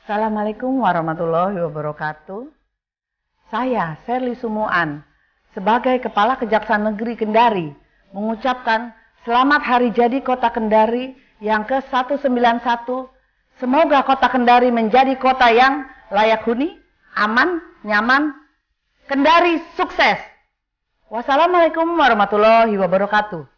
Assalamualaikum warahmatullahi wabarakatuh. Saya, Sherly Sumuan, sebagai Kepala Kejaksaan Negeri Kendari, mengucapkan selamat hari jadi Kota Kendari yang ke-191. Semoga Kota Kendari menjadi kota yang layak huni, aman, nyaman. Kendari sukses. Wassalamualaikum warahmatullahi wabarakatuh.